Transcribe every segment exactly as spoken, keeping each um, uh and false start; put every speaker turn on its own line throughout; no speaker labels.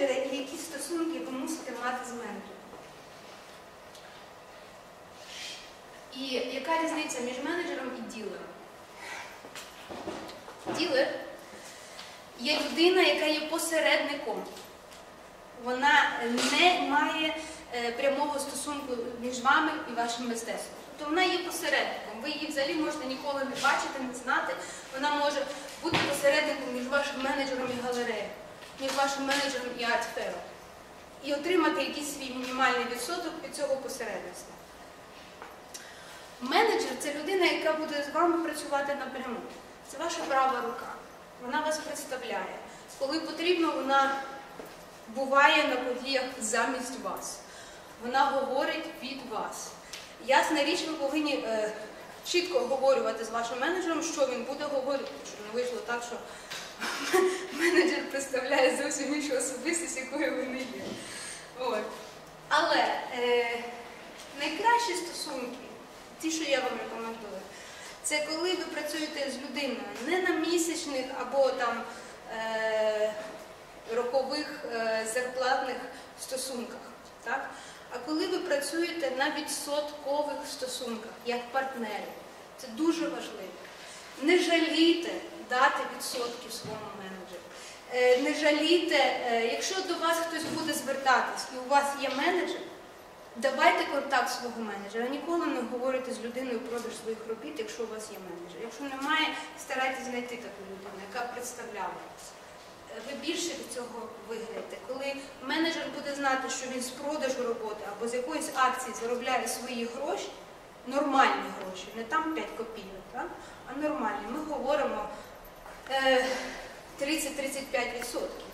менеджера і які стосунки ви мусите мати з менеджером. І яка різниця між менеджером і ділером? Ділер є людина, яка є посередником. Вона не має е, прямого стосунку між вами і вашим мистецтвом. Тобто вона є посередником. Ви її взагалі можете ніколи не бачити, не знати. Вона може бути посередником між вашим менеджером і галереєю, між вашим менеджером і артфером. І отримати якийсь свій мінімальний відсоток від цього посередництва. Менеджер – це людина, яка буде з вами працювати напряму. Це ваша права рука. Вона вас представляє. Коли потрібно, вона буває на подіях замість вас. Вона говорить від вас. Ясна річ, ви повинні е, чітко обговорювати з вашим менеджером, що він буде говорити, щоб не вийшло так, що менеджер представляє зовсім іншу особистість, якою ви не є. От. Але е, найкращі стосунки, ті, що я вам рекомендую, це коли ви працюєте з людиною не на місячних або там е, рокових е, зарплатних стосунках, так? А коли ви працюєте на відсоткових стосунках, як партнери. Це дуже важливо. Не жалійте дати відсотки своєму менеджеру. Е, не жалійте, е, якщо до вас хтось буде звертатись і у вас є менеджер, давайте контакт свого менеджера. Ніколи не говорите з людиною продаж своїх робіт, якщо у вас є менеджер. Якщо немає, старайтесь знайти таку людину, яка представляє вас. Ви більше від цього виграєте. Коли менеджер буде знати, що він з продажу роботи або з якоїсь акції заробляє свої гроші, нормальні гроші, не там п'ять копійок, так? А нормальні. Ми говоримо е, тридцять-тридцять п'ять відсотків.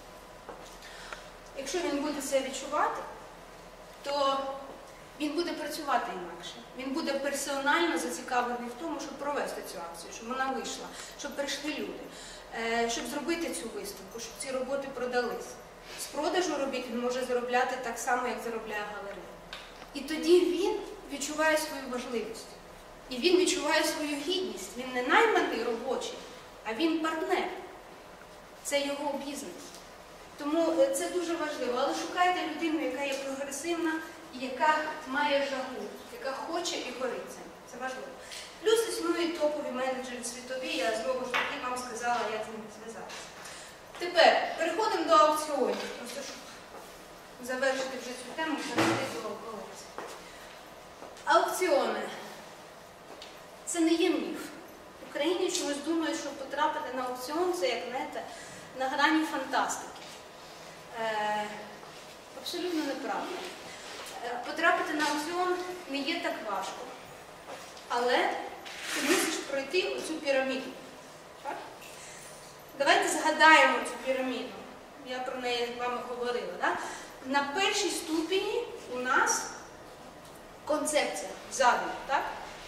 Якщо він буде це відчувати, то він буде працювати інакше. Він буде персонально зацікавлений в тому, щоб провести цю акцію, щоб вона вийшла, щоб прийшли люди, щоб зробити цю виставку, щоб ці роботи продались. З продажу робіт він може заробляти так само, як заробляє галерея. І тоді він відчуває свою важливість. І він відчуває свою гідність. Він не найманий робочий, а він партнер. Це його бізнес. Тому це дуже важливо. Але шукайте людину, яка є прогресивна і яка має жагу, яка хоче і горить цим. Це важливо. Плюс існують топові менеджери світові, я знову ж таки вам сказала, як з ними зв'язатися. Тепер переходимо до аукціонів. Просто щоб завершити вже цю тему, перейти до колекції. Аукціони. Це не є міф. В Україні чомусь думають, що потрапити на аукціон – це, як знаєте, на грані фантастики. Е, абсолютно неправда. Е, потрапити на аукціон не є так важко. Але ти мусиш пройти оцю піраміду. Так? Давайте згадаємо цю піраміду. Я про неї з вами говорила. Так? На першій ступені у нас концепція, задум. Так?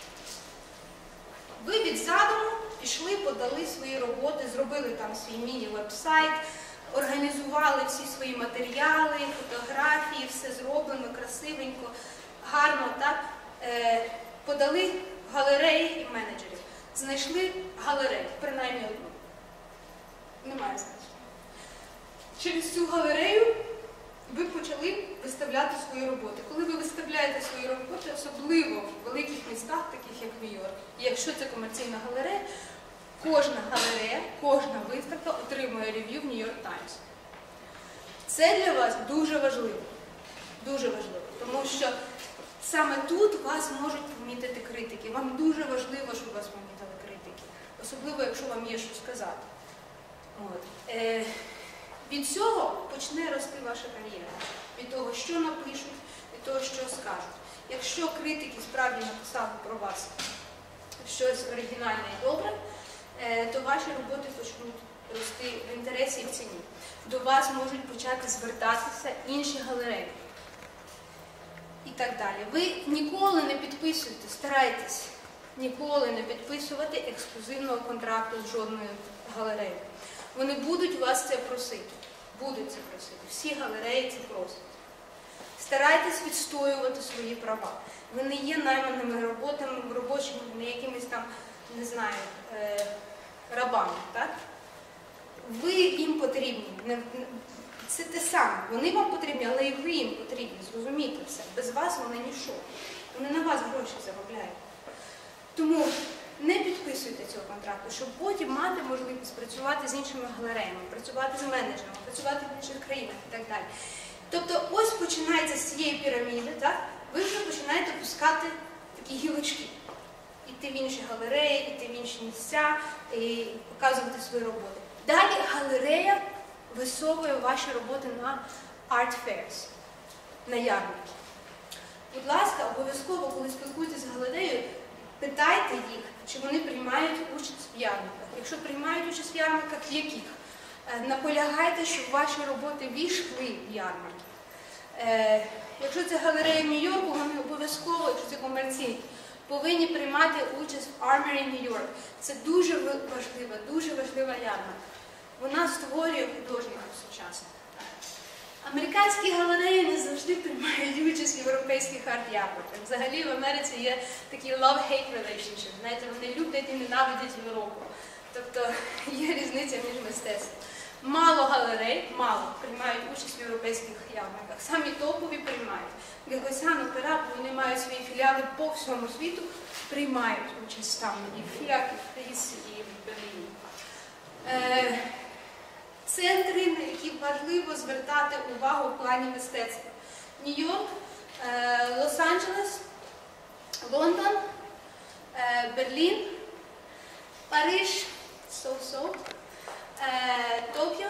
Ви від задуму пішли, подали свої роботи, зробили там свій міні-веб-сайт, організували всі свої матеріали, фотографії, все зроблено красивенько, гарно, так? Е, подали галереї і менеджерів. Знайшли галерею, принаймні одну. Немає значення. Через цю галерею ви почали виставляти свої роботи. Коли ви виставляєте свої роботи, особливо в великих містах, таких як Нью-Йорк, і якщо це комерційна галерея, кожна галерея, кожна виставка отримує рев'ю в Нью-Йорк Таймс. Це для вас дуже важливо. Дуже важливо. Тому що саме тут вас можуть помітити критики. Вам дуже важливо, щоб вас помітили критики. Особливо, якщо вам є що сказати. От. Е, від цього почне рости ваша кар'єра. Від того, що напишуть, від того, що скажуть. Якщо критики справді написали про вас щось оригінальне і добре, е, то ваші роботи почнуть рости в інтересі і в ціні. До вас можуть почати звертатися інші галереї. І так далі. Ви ніколи не підписуєте, старайтесь ніколи не підписувати ексклюзивного контракту з жодною галереєю. Вони будуть вас це просити. Будуть це просити. Всі галереї це просять. Старайтесь відстоювати свої права. Ви не є найманими роботами, робочими, не якимись там, не знаю, е, рабами. Так? Ви їм потрібні. Це те саме. Вони вам потрібні, але і ви їм потрібні. Зрозумійте все. Без вас вони ніщо. Вони на вас гроші заробляють. Тому не підписуйте цього контракту, щоб потім мати можливість працювати з іншими галереями, працювати з менеджерами, працювати в інших країнах і так далі. Тобто ось починається з цієї піраміди, так? Ви вже починаєте пускати такі гілочки. Іти в інші галереї, іти в інші місця і показувати свої роботи. Далі галерея висовує ваші роботи на art fairs, на ярмарки. Будь ласка, обов'язково, коли спілкуєтесь з галереєю, питайте їх, чи вони приймають участь в ярмарках. Якщо приймають участь в ярмарках, в яких? Наполягайте, щоб ваші роботи війшли в ярмарки. Е, якщо це галерея в Нью-Йорку, вони обов'язково, якщо це комерційні, повинні приймати участь в Armory New York. Це дуже важлива, дуже важлива ярмарка. Вона створює художників сучасних. Американські галереї не завжди приймають участь в європейських арт-ярмарках. Взагалі в Америці є такі love-hate relationship. Знаєте, вони люблять і ненавидять Європу. Тобто є різниця між мистецтвом. Мало галерей, мало, приймають участь в європейських ярмарках. Самі топові приймають. Гегосян, Опера, вони мають свої філіали по всьому світу, приймають участь там і в Фіак, і в Фрісі, і в Берліні. Е, центри, на які важливо звертати увагу в плані мистецтва. Нью-Йорк, е, Лос-Анджелес, Лондон, е, Берлін, Париж, so-so, е, Токіо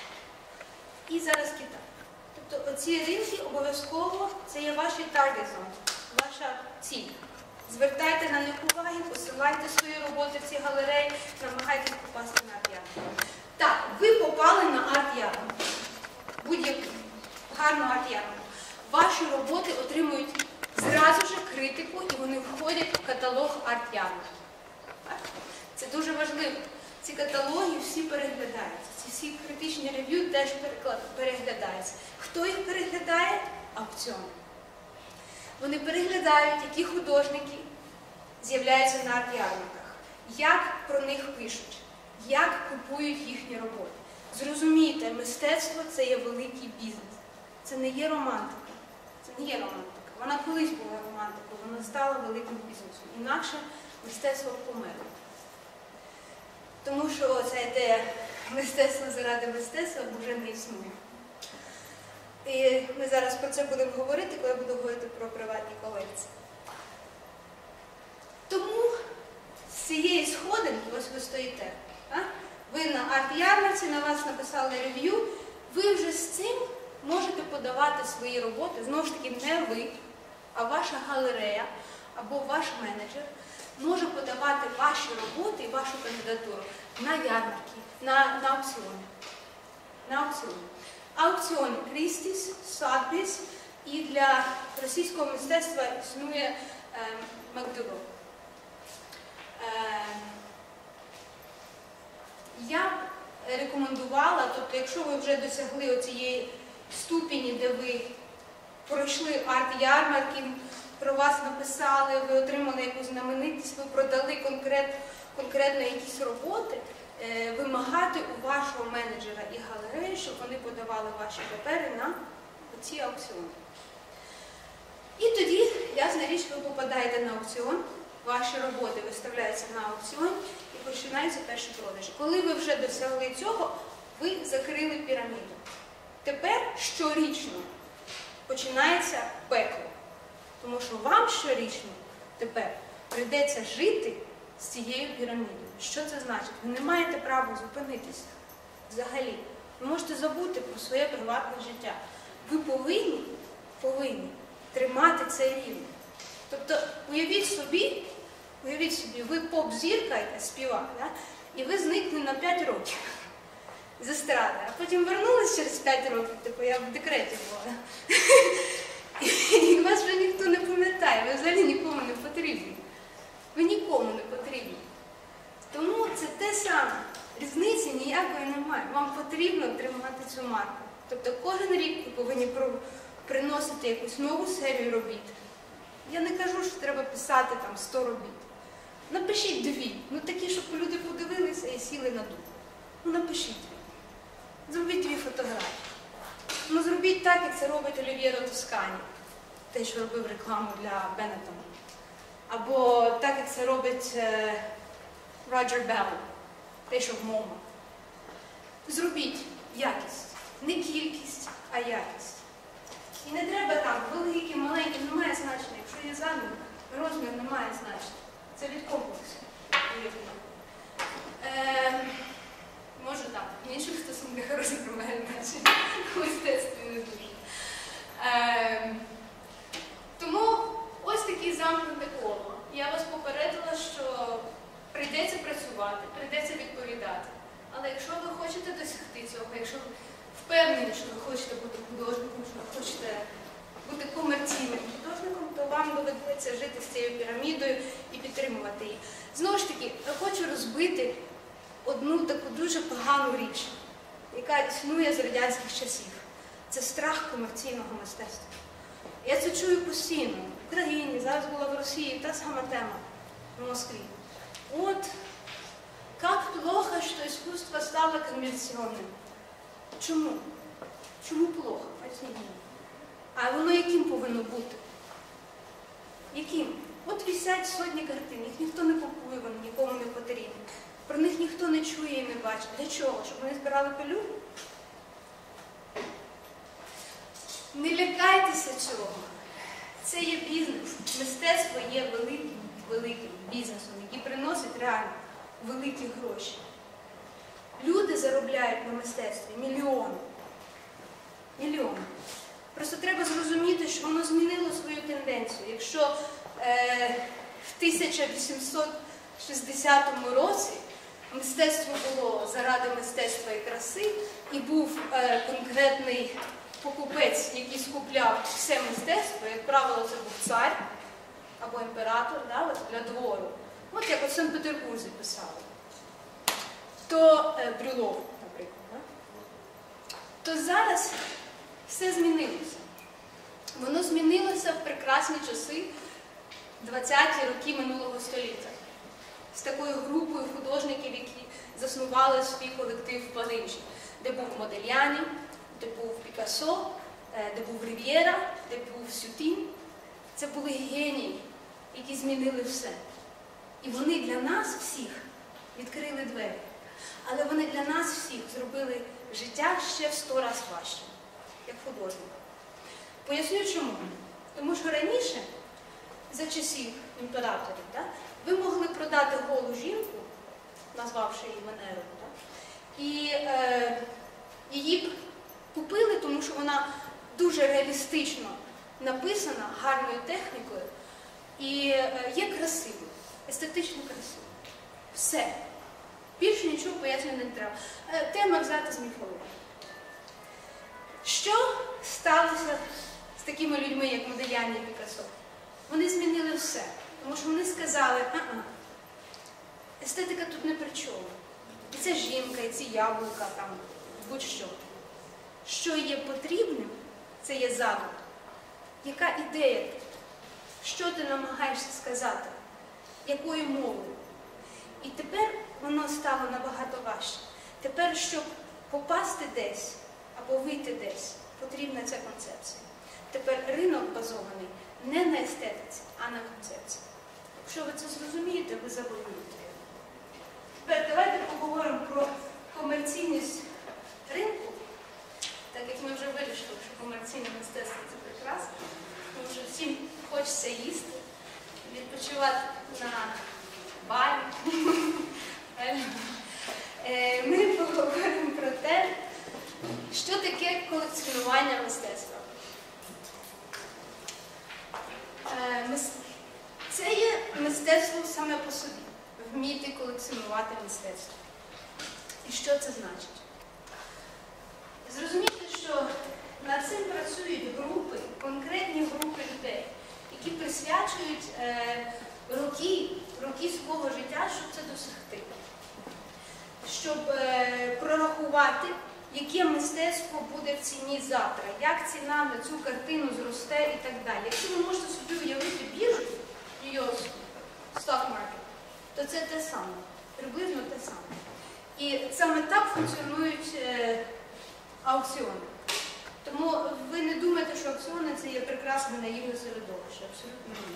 і зараз Китай. Тобто оці ринки обов'язково, це є ваші target zone, ваша ціль. Звертайте на них уваги, посилайте свої роботи в ці галереї, намагайтесь попасти на арт-ярмарку. Так, ви попали на арт-ярмарку, будь-яку гарну арт-ярмарку. Ваші роботи отримують зразу ж критику і вони входять в каталог арт-ярмарки. Це дуже важливо. Ці каталоги всі переглядаються, ці всі критичні рев'ю теж переглядаються. Хто їх переглядає? Аукціони. Вони переглядають, які художники з'являються на арт-ярмарках, як про них пишуть, як купують їхні роботи. Зрозумійте, мистецтво – це є великий бізнес. Це не є романтика. Це не є романтика. Вона колись була романтикою, вона стала великим бізнесом. Інакше мистецтво померло. Тому що ця ідея мистецтва заради мистецтва вже не існує. І ми зараз про це будемо говорити, коли я буду говорити про приватні колекції. Тому з цієї сходинки, ось ви стоїте, а? Ви на арт-ярмарці, на вас написали рев'ю, ви вже з цим можете подавати свої роботи, знову ж таки не ви, а ваша галерея або ваш менеджер може подавати ваші роботи і вашу кандидатуру на ярмарки, на, на аукціони. На аукціони. Аукціони Крістіс, Сатбіс і для російського мистецтва існує е, Макдюро. Е, я б рекомендувала, тобто якщо ви вже досягли оцієї ступені, де ви пройшли арт-ярмарки, про вас написали, ви отримали якусь знаменитість, ви продали конкрет, конкретно якісь роботи, е, вимагати у вашого менеджера і галереї, щоб вони подавали ваші папери на ці аукціони. І тоді, ясна річ, ви попадаєте на аукціон, ваші роботи виставляються на аукціон і починаються перші продажі. Коли ви вже досягли цього, ви закрили піраміду. Тепер щорічно починається пекло. Тому що вам щорічно тепер прийдеться жити з цією пірамідою. Що це значить? Ви не маєте права зупинитися взагалі. Ви можете забути про своє приватне життя. Ви повинні, повинні тримати цей рівень. Тобто, уявіть собі, уявіть собі, ви поп-зірка, яка співає, да? І ви зникли на п'ять років з естради, а потім вернулись через п'ять років, типу я в декреті була. І вас вже ніхто не пам'ятає, ви взагалі нікому не потрібні. Ви нікому не потрібні. Тому це те саме. Різниці ніякої немає. Вам потрібно тримати цю марку. Тобто кожен рік ви повинні приносити якусь нову серію робіт. Я не кажу, що треба писати там сто робіт. Напишіть дві. Ну такі, щоб люди подивилися і сіли на думку. Ну напишіть дві. Зробіть дві фотографії. Зробіть так, як це робить Олів'єро Тоскані, те, що робив рекламу для Бенеттона. Або так, як це робить е, Роджер Белл, те, що в МОМА. Зробіть якість. Не кількість, а якість. І не треба там, великий, маленький, не має значення. Якщо є задум, розмір не має значення. Це від комплексу. Е, може так, в інших стосунках розмір має значення. В мистецтві не дуже. Е, тому ось таке замкнуте коло. Я вас попередила, що прийдеться працювати, прийдеться відповідати. Але якщо ви хочете досягти цього, якщо ви впевнені, що ви хочете бути художником, що ви хочете бути комерційним художником, то вам доведеться жити з цією пірамідою і підтримувати її. Знову ж таки, я хочу розбити одну таку дуже погану річ, яка існує з радянських часів. Це страх комерційного мистецтва. Я це чую постійно. В Україні, зараз була в Росії, та сама тема в Москві. От, як плохо, що іскусство стало комерційним. Чому? Чому плохо? Поясніть мені. А воно яким повинно бути? Яким? От висять сотні картин, їх ніхто не купує, вони нікому не потрібні. Про них ніхто не чує і не бачить. Для чого? Щоб вони збирали пилюку? Не лякайтеся цього. Це є бізнес. Мистецтво є великим, великим бізнесом, який приносить реально великі гроші. Люди заробляють на мистецтві мільйони. Мільйони. Просто треба зрозуміти, що воно змінило свою тенденцію. Якщо е, в тисяча вісімсот шістдесятому році мистецтво було заради мистецтва і краси, і був е, конкретний покупець, який скупляв все мистецтво, як правило, це був цар або імператор, да, от, для двору. От як у Санкт-Петербурзі писали. То е, Брюлов, наприклад. Да? То зараз все змінилося. Воно змінилося в прекрасні часи, двадцяті роки минулого століття. З такою групою художників, які заснували свій колектив в Парижі, де був Модельяні, де був Пікассо, де був Рів'єра, де був Сютін. Це були генії, які змінили все. І вони для нас всіх відкрили двері. Але вони для нас всіх зробили життя ще в сто разів важче, як художник. Поясню чому. Тому що раніше, за часів імператорів, да, ви могли продати голу жінку, назвавши її Венерою, да, і е, її б купили, тому що вона дуже реалістично написана, гарною технікою і е, є красивою, естетично красивою. Все. Більше нічого пояснювати не треба. Е, тема взята з міфології. Що сталося з такими людьми, як Модельяні і Пікассо? Вони змінили все. Тому що вони сказали, а-а, естетика тут не при чому. І ця жінка, і ці яблука, там, будь-що. Що є потрібним, це є задум. Яка ідея тут? Що ти намагаєшся сказати? Якою мовою? І тепер воно стало набагато важче. Тепер, щоб попасти десь або вийти десь, потрібна ця концепція. Тепер ринок базований не на естетиці, а на концепції. Якщо ви це зрозумієте, ви завоюєте. Тепер давайте поговоримо про комерційність ринку, так як ми вже вирішили, що комерційне мистецтво – це прекрасно, тому що всім хочеться їсти, відпочивати на барі. Ми поговоримо про те, що таке колекціонування мистецтва. Це є мистецтво саме по собі. Вміти колекціонувати мистецтво. І що це значить? Зрозумійте, що над цим працюють групи, конкретні групи людей, які присвячують е, роки, роки свого життя, щоб це досягти. Щоб е, прорахувати, яке мистецтво буде в ціні завтра, як ціна на цю картину зросте і так далі. Якщо ви можете собі уявити біржу, її stock market, то це те саме, приблизно те саме. І саме так функціонують е, аукціони. Тому ви не думаєте, що аукціони – це є прекрасне наївне середовище. Абсолютно ні.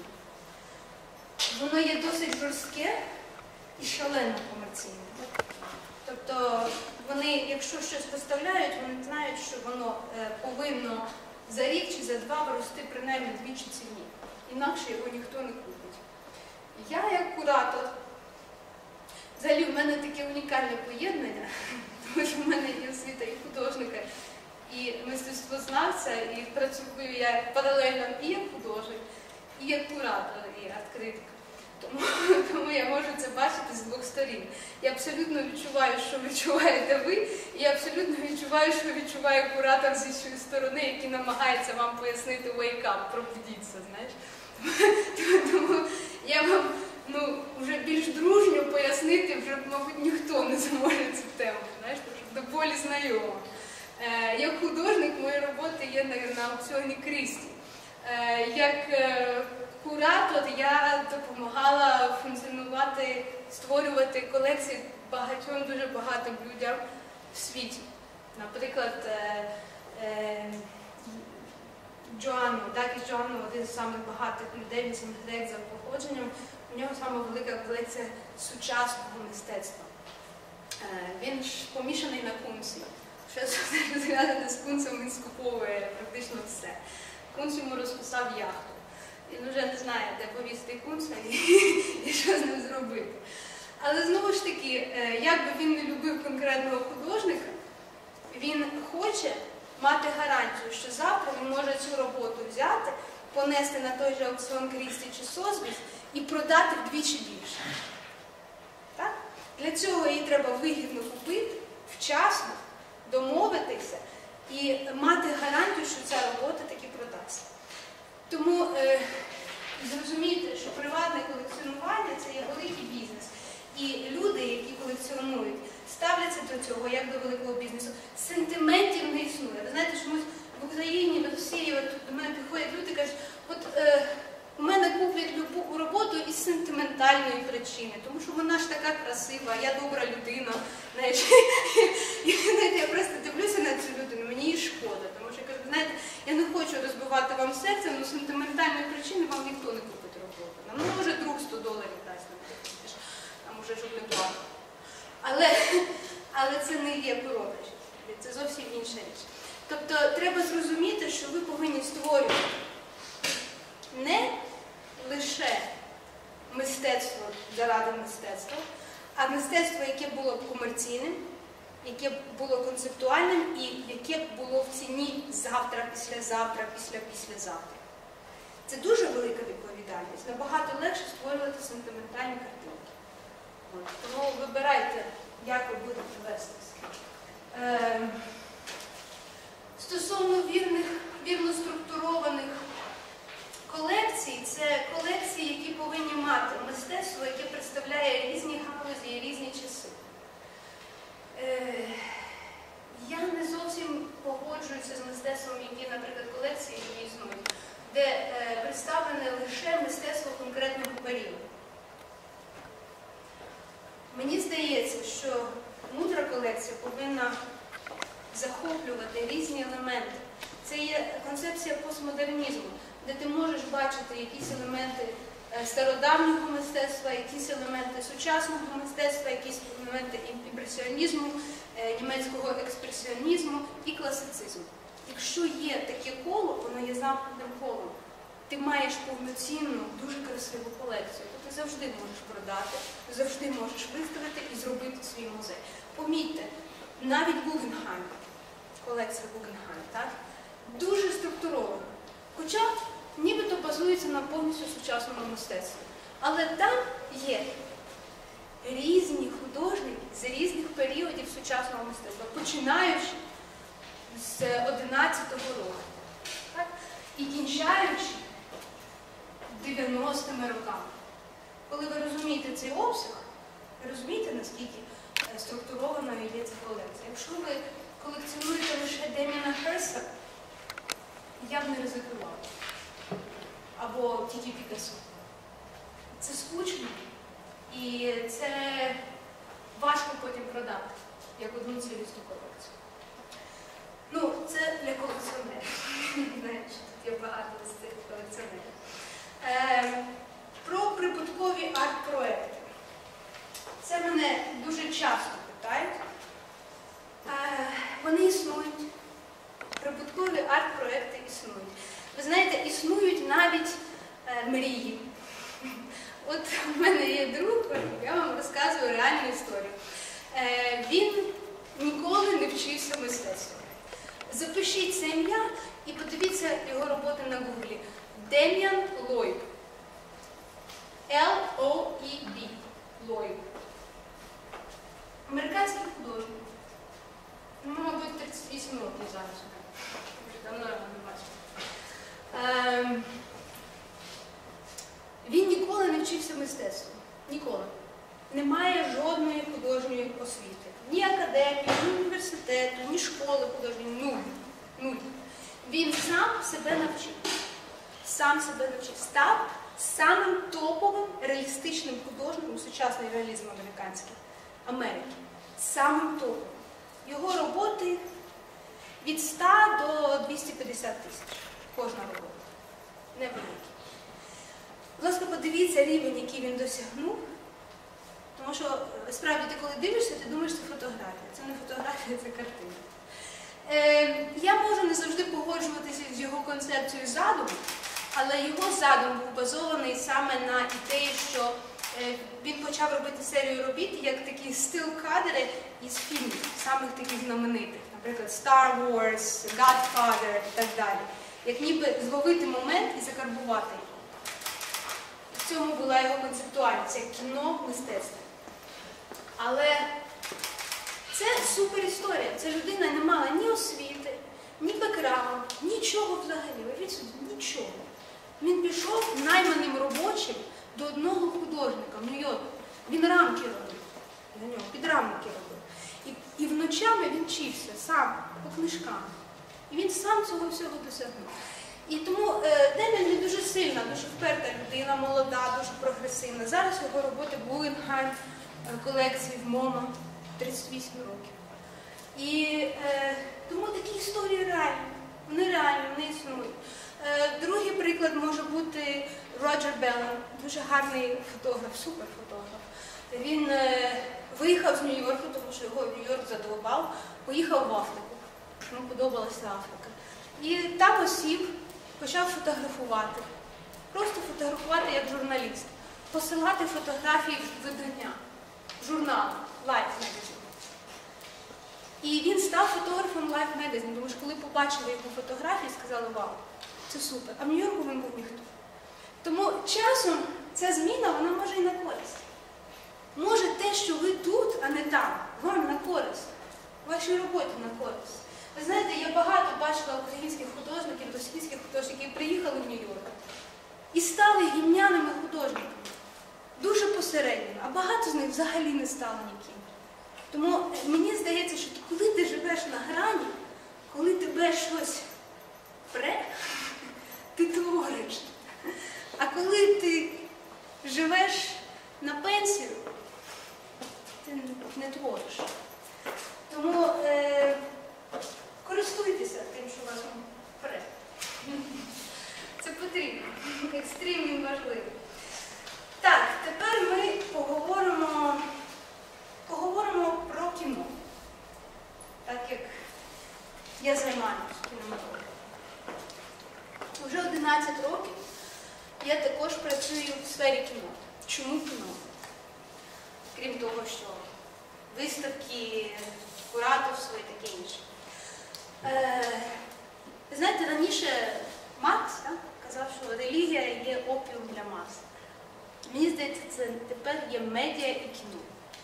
Воно є досить жорстке і шалено комерційне. Тобто вони, якщо щось поставляють, вони знають, що воно повинно за рік чи за два вирости принаймні двічі ціні. Інакше його ніхто не купить. Я, як куратор, взагалі в мене таке унікальне поєднання, тому що в мене є освіта і художника, і мистецтвознавця, і працюю я паралельно і як художник, і як куратор, і арт-критик. Тому, тому я можу це бачити з двох сторін. Я абсолютно відчуваю, що відчуваєте ви, і я абсолютно відчуваю, що відчуває куратор з іншої сторони, який намагається вам пояснити wake up, пробудіться, знаєш. Тому я вам ну, вже більш дружньо пояснити, вже, мабуть, ніхто не зможе цю тему, знаєш, тому що до болі знайома. Е, як художник, мої роботи є на, на аукціоні Крісті. Е, як е, куратор я допомагала функціонувати, створювати колекції багатьом, дуже багатим людям в світі. Наприклад, е, е, Джоанно, Дакіс Джоанно, один з самих багатих людей, він сам грек за походженням, у нього саме велика колекція сучасного мистецтва. Е, він ж помішаний на кунці. Що зв'язане з кунцем, він скуповує практично все. Кунц йому розписав яхту. Він вже не знає, де повісти кунця і, і що з ним зробити. Але знову ж таки, як би він не любив конкретного художника, він хоче мати гарантію, що завтра він може цю роботу взяти, понести на той же аукціон Крісті чи Созбіс і продати вдвічі більше. Так? Для цього їй треба вигідно купити, вчасно, домовитися і мати гарантію, що ця робота таки продасть. Тому е, зрозумійте, що приватне колекціонування – це є великий бізнес. І люди, які колекціонують, ставляться до цього, як до великого бізнесу. Сентиментів не існує. Ви знаєте, чомусь в Україні, в Росії, от до мене приходять люди і кажуть, от е, у мене куплять любу роботу із сентиментальної причини, тому що вона ж така красива, я добра людина. Знаєш, я просто дивлюся на цю людину, мені її шкода, тому що я кажу, знаєте, я не хочу розбивати вам серце, але з сентиментальної причини вам ніхто не купить роботу. Нам ну, може друг сто доларів дасть, а може щоб не платив. Але, але це не є продаж, це зовсім інша річ. Тобто треба зрозуміти, що ви повинні створювати не лише мистецтво заради мистецтва, а мистецтво, яке було б комерційним, яке б було концептуальним і яке б було в ціні завтра, післязавтра, після-післязавтра. Це дуже велика відповідальність. Набагато легше створювати сентиментальні картинки. От. Тому вибирайте, як ви будете вестися. Е, стосовно вірних, вірно структурованих колекцій, це колекції, які повинні мати мистецтво, яке представляє різні галузі і різні часи. Е, я не зовсім погоджуюся з мистецтвом, які, наприклад, колекції, які існують, де е, представлене лише мистецтво конкретного періоду. Мені здається, що мудра колекція повинна захоплювати різні елементи. Це є концепція постмодернізму, де ти можеш бачити якісь елементи стародавнього мистецтва, якісь елементи сучасного мистецтва, якісь елементи імпресіонізму, німецького експресіонізму і класицизму. Якщо є таке коло, воно є замкнутим колом. Ти маєш повноцінну, дуже красиву колекцію, то ти завжди можеш продати, завжди можеш виставити і зробити свій музей. Помітьте, навіть Гугенхайм, колекція Гугенхайм, так, дуже структурована. Хоча нібито базується на повністю сучасному мистецтві. Але там є різні художники з різних періодів сучасного мистецтва, починаючи з одинадцятого року, так, і кінчаючи дев'яностими роками. Коли ви розумієте цей обсяг, ви розумієте, наскільки структурованою є ця колекція. Якщо ви колекціонуєте лише Деміана Херста, я б не ризикувала. Або тільки Пікассо. Це скучно і це важко потім продати, як одну цілісну колекцію. Ну, це для колекціонерів. є багато з цих колекціонерів. Е, про прибуткові арт-проекти. Це мене дуже часто питають. Е, вони існують. Прибуткові арт-проекти існують. Ви знаєте, існують навіть е, мрії. От в мене є друг, я вам розказую реальну історію. Е, він ніколи не вчився мистецтву. Запишіть це ім'я і подивіться його роботи на гуглі. Дем'ян Лойб. Л О І Б. Лойб. Американський художник. Ну, мабуть, тридцять вісім років зараз. Вже давно його не бачила. Ем... Він ніколи не вчився мистецтву. Ніколи. Немає жодної художньої освіти. Ні академії, ні університету, ні школи художньої. Нуль. Нуль. Він сам себе навчив. Сам себе навчив. Став самим топовим реалістичним художником, сучасний реалізм американський, Америки. Самим топовим. Його роботи від ста до двохсот п'ятдесят тисяч. Кожна робота. Невеликі. Будь ласка, подивіться рівень, який він досягнув. Тому що, справді, ти коли дивишся, ти думаєш, це фотографія. Це не фотографія, це картина. Е, я можу не завжди погоджуватися з його концепцією задуму, але його задум був базований саме на ідеї, що е, він почав робити серію робіт, як такі стил-кадри із фільмів, самих таких знаменитих. Наприклад, Star Wars, Godfather і так далі. Як ніби зловити момент і закарбувати його. В цьому була його концептуальність, це кіно мистецтво. Але це супер історія. Ця людина не мала ні освіти, ні бекграунд, нічого взагалі. Ви бачите, нічого. Він пішов найманим робочим до одного художника в Нью-Йорку. Він рамки робив. Для нього підрамники робив. І, і вночами він вчився сам, по книжкам. І він сам цього всього досягнув. І тому е, Дем'ян не дуже сильна, дуже вперта людина, молода, дуже прогресивна. Зараз його роботи Guggenheim колекції в МОМА, тридцять вісім років. І е, тому такі історії реальні, вони реальні, вони існують. Е, другий приклад може бути Роджер Беллам, дуже гарний фотограф, суперфотограф. Він е, виїхав з Нью-Йорку, тому що його Нью-Йорк задовбав, поїхав в Африку. Йому подобалася Африка. І там осів, почав фотографувати. Просто фотографувати як журналіст. Посилати фотографії в видання, журнал, Life Magazine. І він став фотографом Life Magazine, тому що коли побачили його фотографії, сказали, вау, це супер. А в Нью-Йорку він був ніхто. Тому часом ця зміна, вона може і на користь. Може те, що ви тут, а не там, вам на користь. Вашій роботі на користь. Ви знаєте, я багато бачила українських художників, російських художників, які приїхали в Нью-Йорк і стали гімняними художниками. Дуже посередньо, а багато з них взагалі не стало ніким. Тому мені здається, що коли ти живеш на грані, коли тебе щось пре, ти твориш. А коли ти живеш на пенсію, ти не твориш. Тому е, користуйтеся тим, що вас пре. Це потрібно. Екстрим він важливий. Так, тепер ми поговоримо, поговоримо про кіно. Так як я займаюся кінематографом. Вже одинадцять років я також працюю в сфері кіно. Чому кіно? Крім того, що виставки, кураторство і таке інше. Е, ви знаєте, раніше Маркс так, казав, що релігія є опіум для мас. Мені здається, це тепер є медіа і кіно.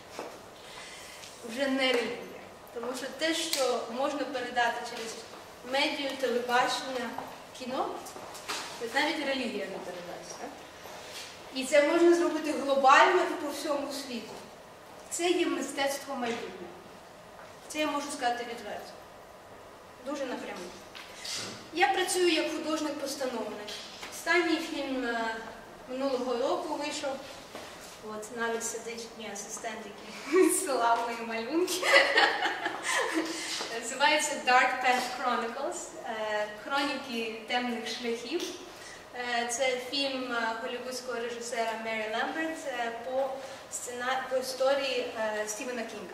Вже не релігія. Тому що те, що можна передати через медіа, телебачення, кіно, це навіть релігія не передасть. Так? І це можна зробити глобально і по всьому світу. Це є мистецтво майбутнього. Це я можу сказати відверто. Дуже напряму. Я працюю як художник-постановник. Останній фільм минулого року вийшов. От, навіть сидить мій асистент, який відсилав мої малюнки. Називається Dark Path Chronicles. Хроніки темних шляхів. Е, Це фільм е, голлівудського режисера Мері Лемберт е, по, сцена... по історії е, Стівена Кінга.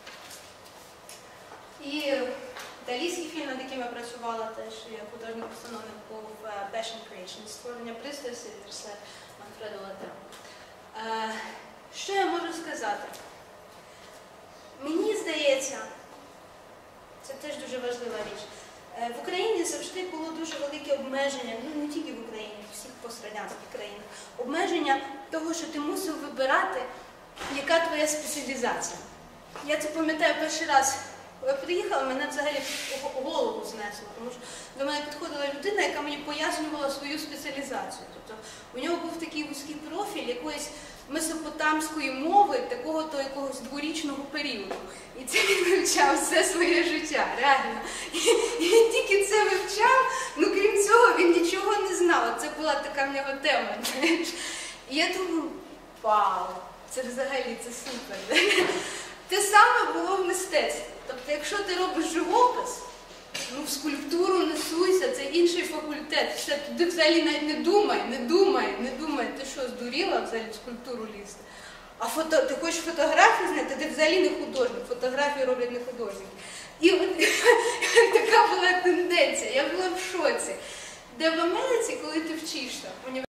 І італійський фільм, над яким я працювала, теж є художник-постановник, був е, Passion Creation, створення пристрасті Терсе Манфредо Латео. Е, Що я можу сказати? Мені здається, це теж дуже важлива річ. В Україні завжди було дуже велике обмеження, ну не тільки в Україні, в всіх пострадянських країнах, обмеження того, що ти мусив вибирати, яка твоя спеціалізація. Я це пам'ятаю перший раз, коли я приїхала, мене взагалі голову знесло, тому що до мене підходила людина, яка мені пояснювала свою спеціалізацію. Тобто у нього був такий вузький профіль якоїсь месопотамської мови, такого-то якогось дворічного періоду. І це він вивчав все своє життя, реально. І, і він тільки це вивчав, ну крім цього він нічого не знав. Це була така в нього тема. Знаєш. І я думаю, вау, це взагалі, це супер. Те саме було в мистецтві. Тобто, якщо ти робиш живопис, ну в скульптуру не суйся, це інший факультет. Все, туди взагалі навіть не думай, не думай, не думай. Ти що, здуріла взагалі в скульптуру лізти? А фото, ти хочеш фотографію знати, ти взагалі не художник, фотографії роблять не художники. І от така була тенденція, я була в шоці. Де в Америці, коли ти вчишся,